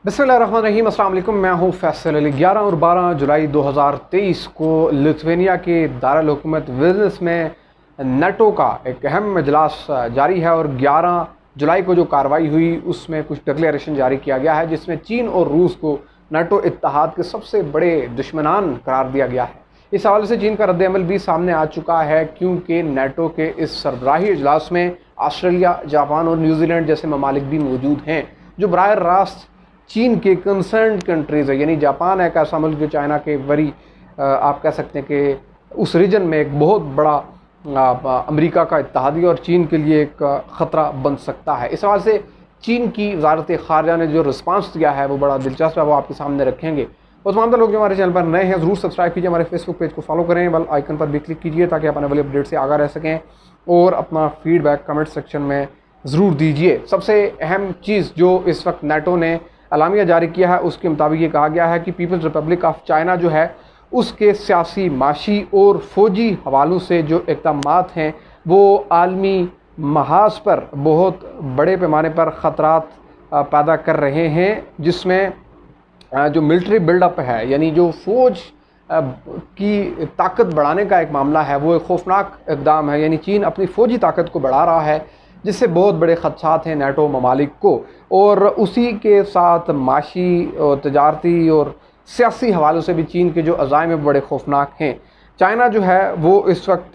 बिस्मिल्लाहिर्रहमानिर्रहीम, अस्सलाम वालेकुम। मैं हूँ फैसल अली। 11 और 12 जुलाई 2023 को लिथुआनिया के दारुल हुकूमत विल्नियस में नेटो का एक अहम इजलास जारी है और 11 जुलाई को जो कार्रवाई हुई उसमें कुछ डिक्लेरेशन जारी किया गया है, जिसमें चीन और रूस को नेटो इत्तेहाद के सबसे बड़े दुश्मनान करार दिया गया है। इस हवाले से चीन का रद्द-ए-अमल भी सामने आ चुका है, क्योंकि नेटो के इस सरबराही इजलास में ऑस्ट्रेलिया, जापान और न्यूजीलैंड जैसे ममालिक भी मौजूद हैं, जो बराह रास्त चीन के कंसर्न कंट्रीज़ है। यानी जापान एक ऐसा मुल्क जो चाइना के वरी आप कह सकते हैं कि उस रीजन में एक बहुत बड़ा अमेरिका का इत्तेहादी और चीन के लिए एक ख़तरा बन सकता है। इस हवाले से चीन की वज़ारत ख़ारजा ने जो रिस्पांस दिया है वो बड़ा दिलचस्प है, वो आपके सामने रखेंगे। और तमाम लोग जो हमारे चैनल पर नए हैं ज़रूर सब्सक्राइब कीजिए, हमारे फेसबुक पेज को फॉलो करें, बेल आइकन पर भी क्लिक कीजिए ताकि आप आने वाले अपडेट से आगाह रह सकें और अपना फीडबैक कमेंट सेक्शन में ज़रूर दीजिए। सबसे अहम चीज़ जो इस वक्त नेटो ने अलामिया जारी किया है उसके मुताबिक ये कहा गया है कि पीपल्स रिपब्लिक ऑफ चाइना जो है उसके सियासी, माशी और फौजी हवालों से जो इक़दामात हैं वो आलमी महाज पर बहुत बड़े पैमाने पर ख़तरात पैदा कर रहे हैं, जिसमें जो मिलिट्री बिल्डअप है, यानी जो फ़ौज की ताकत बढ़ाने का एक मामला है, वो एक खौफनाक इक़दाम है। यानी चीन अपनी फ़ौजी ताकत को बढ़ा रहा है, जिससे बहुत बड़े ख़दशात हैं नेटो ममालिक को, और उसी के साथ माशी और तजारती और सियासी हवालों से भी चीन के जो अज़ाइम हैं बड़े खौफनाक हैं। चाइना जो है वो इस वक्त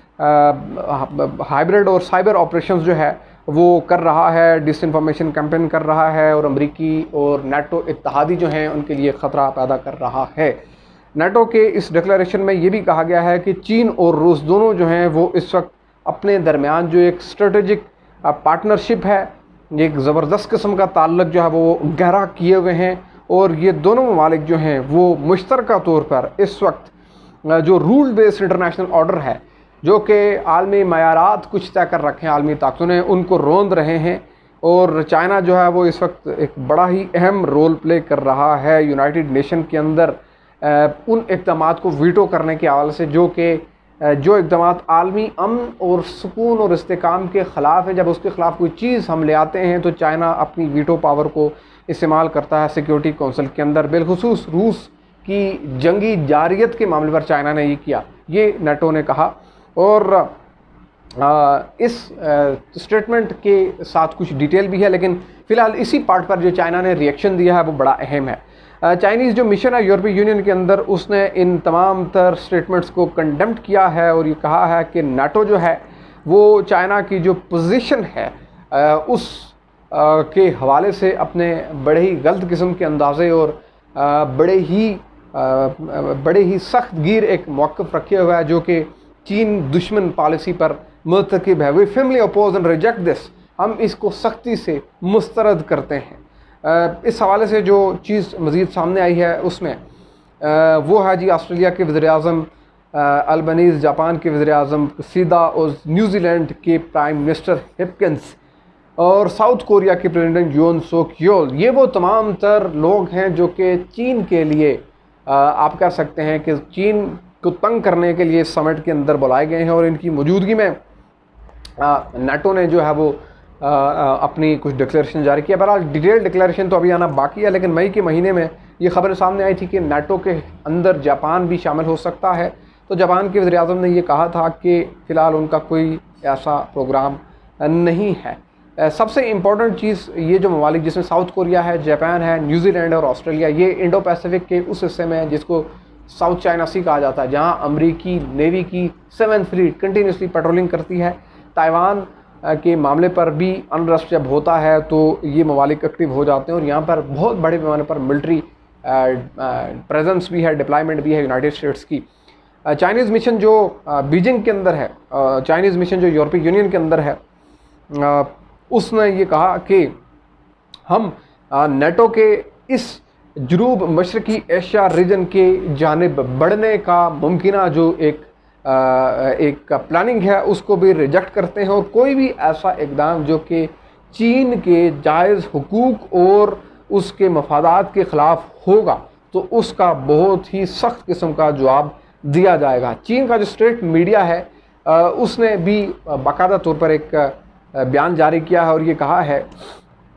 हाइब्रिड और साइबर ऑपरेशंस जो है वो कर रहा है, डिसइंफॉर्मेशन कैंपेन कर रहा है, और अमरीकी और नेटो इत्तेहादी जो हैं उनके लिए ख़तरा पैदा कर रहा है। नेटो के इस डिक्लेरेशन में ये भी कहा गया है कि चीन और रूस दोनों जो हैं वो इस वक्त अपने दरमियान जो एक स्ट्रेटजिक पार्टनरशिप है, एक ज़बरदस्त किस्म का ताल्लुक़ जो है वो गहरा किए हुए हैं, और ये दोनों ममालिक जो हैं वो मुश्तरका तौर पर इस वक्त जो रूल बेस्ड इंटरनेशनल ऑर्डर है, जो कि आलमी मयारात कुछ तय कर रखे हैं आलमी ताकतों ने, उनको रोंद रहे हैं। और चाइना जो है वो इस वक्त एक बड़ा ही अहम रोल प्ले कर रहा है यूनाइटेड नेशन के अंदर उन इक़दामात को वीटो करने के हवाले से जो इक़दामात आलमी अमन और सुकून और इस्तेकाम के ख़िलाफ़ है। जब उसके ख़िलाफ़ कोई चीज़ हम ले आते हैं तो चाइना अपनी वीटो पावर को इस्तेमाल करता है सिक्योरिटी काउंसिल के अंदर। बिलखुसूस रूस की जंगी जारियत के मामले पर चाइना ने ये किया, ये नेटो ने कहा। और इस स्टेटमेंट के साथ कुछ डिटेल भी है, लेकिन फ़िलहाल इसी पार्ट पर जो चाइना ने रिएक्शन दिया है वो बड़ा अहम है। चाइनीज़ जो मिशन है यूरोपीय यूनियन के अंदर, उसने इन तमाम तर स्टेटमेंट्स को कंडेम्ड किया है और ये कहा है कि नाटो जो है वो चाइना की जो पोजीशन है उस के हवाले से अपने बड़े ही गलत किस्म के अंदाज़े और बड़े ही सख्त गिर एक मौक़िफ़ रखे हुआ है, जो कि चीन दुश्मन पॉलिसी पर मुर्तकिब है। We firmly oppose and reject this, हम इसको सख्ती से मुस्तरद करते हैं। इस हवाले से जो चीज़ मज़ीद सामने आई है उसमें वो है जी ऑस्ट्रेलिया के वज़ीर-ए-आज़म अल्बनीज़, जापान के वज़ीर-ए-आज़म सीदा और न्यूजीलैंड के प्राइम मिनिस्टर हिपकिंस और साउथ कोरिया के प्रेसिडेंट योन सोक योल। ये वो तमाम तर लोग हैं जो कि चीन के लिए आप कह सकते हैं कि चीन को तंग करने के लिए समिट के अंदर बुलाए गए हैं, और इनकी मौजूदगी में नेटो ने जो है वो अपनी कुछ डिक्लेरेशन जारी किया। बहरहाल डिटेल डिक्लेरेशन तो अभी आना बाकी है, लेकिन मई के महीने में ये खबर सामने आई थी कि नेटो के अंदर जापान भी शामिल हो सकता है। तो जापान के वज़ीर-ए-आज़म ने ये कहा था कि फ़िलहाल उनका कोई ऐसा प्रोग्राम नहीं है। सबसे इम्पॉर्टेंट चीज़ ये जो ममालिक जिसमें साउथ कोरिया है, जापान है, न्यूजीलैंड और ऑस्ट्रेलिया, ये इंडो पैसिफिक के उस हिस्से में है जिसको साउथ चाइना सी कहा जाता है, जहाँ अमरीकी नेवी की 7th फ्लीट कंटिन्यूसली पेट्रोलिंग करती है। ताइवान के मामले पर भी अनरस्ट जब होता है तो ये ममालिक एक्टिव हो जाते हैं, और यहाँ पर बहुत बड़े पैमाने पर मिलिट्री प्रेजेंस भी है, डिप्लॉयमेंट भी है यूनाइटेड स्टेट्स की। चाइनीज़ मिशन जो बीजिंग के अंदर है, चाइनीज़ मिशन जो यूरोपीय यूनियन के अंदर है, उसने ये कहा कि हम नेटो के इस जनूब मशरकी एशिया रीजन के जानिब बढ़ने का मुमकिना जो एक प्लानिंग है उसको भी रिजेक्ट करते हैं, और कोई भी ऐसा इक़दाम जो कि चीन के जायज़ हुकूक और उसके मफादात के ख़िलाफ़ होगा तो उसका बहुत ही सख्त किस्म का जवाब दिया जाएगा। चीन का जो स्टेट मीडिया है उसने भी बाकायदा तौर पर एक बयान जारी किया है और ये कहा है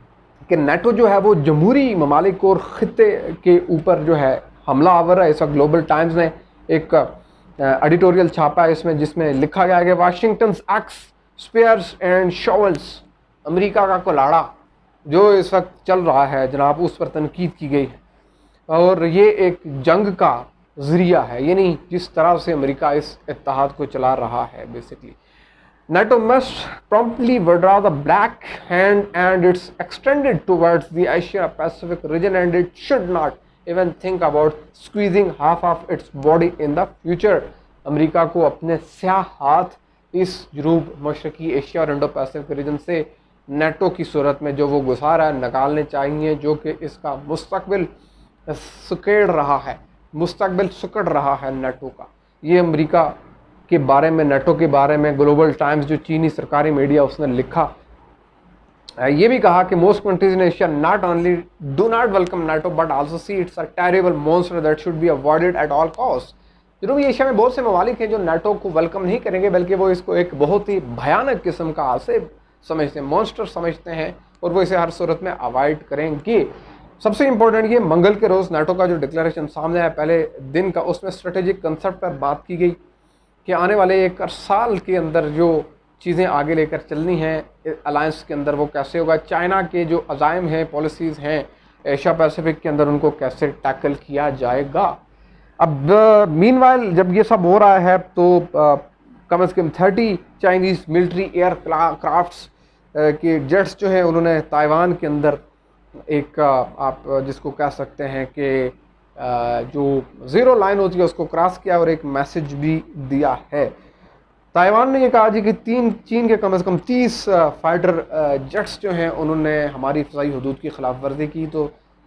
कि नेटो जो है वो जमहूरी ममालिक और ख़ित्ते के ऊपर जो है हमला आवर है। इस वक्त ग्लोबल टाइम्स ने एक एडिटोरियल छापा है इसमें, जिसमें लिखा गया है कि Washington axe spears and shovels, America का कुल्हाड़ा जो इस वक्त चल रहा है जनाब, उस पर तनकीद की गई है। और ये एक जंग का ज़रिया है, यानी जिस तरह से अमेरिका इस इत्तेहाद को चला रहा है। Basically NATO must promptly withdraw the black hand and it's extended towards the Asia Pacific region and it should not even think about squeezing half of its body in the future। America को अपने स्याह हाथ इस जनूब मशरकी Asia और Indo Pacific region से NATO की सूरत में जो वो गुजार है निकालने चाहिए, जो कि इसका मुस्तकबिल सुकेड़ रहा है, मुस्तकबिल सुकड़ रहा है नेटो का। ये अमेरिका के बारे में, नेटो के बारे में ग्लोबल टाइम्स जो चीनी सरकारी मीडिया उसने लिखा, ये भी कहा कि most countries in Asia not only do not welcome NATO but also see it's a terrible monster that should be avoided at all cost. जनूबी एशिया में बहुत से ममालिक हैं जो नेटो को वेलकम नहीं करेंगे, बल्कि वो इसको एक बहुत ही भयानक किस्म का आसिफ समझते हैं, मॉन्स्टर समझते हैं, और वो इसे हर सूरत में अवॉइड करेंगे। सबसे इंपॉर्टेंट ये मंगल के रोज़ नेटो का जो डिक्लेरेशन सामने आया पहले दिन का, उसमें स्ट्रेटेजिक कंसेप्ट पर बात की गई कि आने वाले 1 साल के अंदर जो चीज़ें आगे लेकर चलनी हैं अलायंस के अंदर वो कैसे होगा, चाइना के जो अज़ाइम हैं, पॉलिसीज़ हैं एशिया पैसिफिक के अंदर, उनको कैसे टैकल किया जाएगा। अब मीनवाइल जब ये सब हो रहा है तो कम से कम 30 चाइनीज़ मिलिट्री एयर क्राफ्ट्स के जेट्स जो हैं उन्होंने ताइवान के अंदर एक आप जिसको कह सकते हैं कि जो ज़ीरो लाइन होती है उसको क्रॉस किया और एक मैसेज भी दिया है। ताइवान ने ये कहा जी कि चीन के कम से कम 30 फाइटर जेट्स जो हैं उन्होंने हमारी फ़ज़ाई हदूद की खिलाफ वर्जी की, तो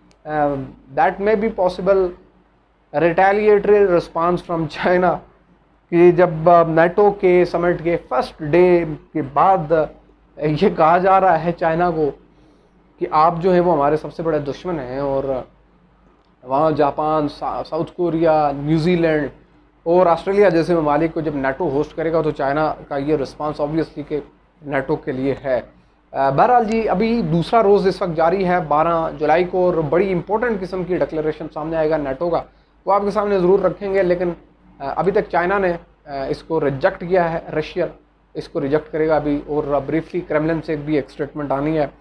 that may be possible retaliatory response from China, कि जब नेटो के समिट के फर्स्ट डे के बाद ये कहा जा रहा है चाइना को कि आप जो है वो हमारे सबसे बड़े दुश्मन हैं, और वहाँ जापान, साउथ कोरिया, न्यूजीलैंड और ऑस्ट्रेलिया जैसे ममालिक को जब नेटो होस्ट करेगा तो चाइना का ये रिस्पांस ऑब्वियसली कि नेटो के लिए है। बहरहाल जी अभी दूसरा रोज़ इस वक्त जारी है 12 जुलाई को, और बड़ी इंपॉर्टेंट किस्म की डिक्लेरेशन सामने आएगा नेटो का, वो आपके सामने ज़रूर रखेंगे। लेकिन अभी तक चाइना ने इसको रिजेक्ट किया है, रशिया इसको रिजेक्ट करेगा अभी, और ब्रीफली क्रेमलिन से भी एक स्टेटमेंट आनी है।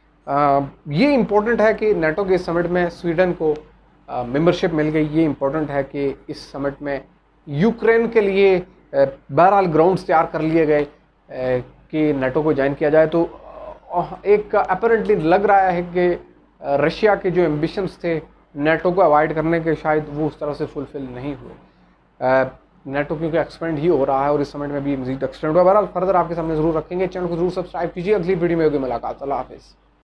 ये इम्पोर्टेंट है कि नेटो के समिट में स्वीडन को मेंबरशिप मिल गई। ये इम्पोर्टेंट है कि इस समिट में यूक्रेन के लिए बहरहाल ग्राउंड्स तैयार कर लिए गए कि नेटो को ज्वाइन किया जाए। तो एक अपरेंटली लग रहा है कि रशिया के जो एम्बिशंस थे नेटो को अवॉइड करने के, शायद वो उस तरह से फुलफिल नहीं हुए। नेटो क्योंकि एक्सपेंड ही हो रहा है और इस समिट में भी मजीद एक्सटेंड हुआ। बहरहाल फर्दर आपके सामने ज़रूर रखेंगे। चैनल को जरूर सब्सक्राइब कीजिए। अगली वीडियो में होगी मुलाकात। अल्लाह हाफिज़।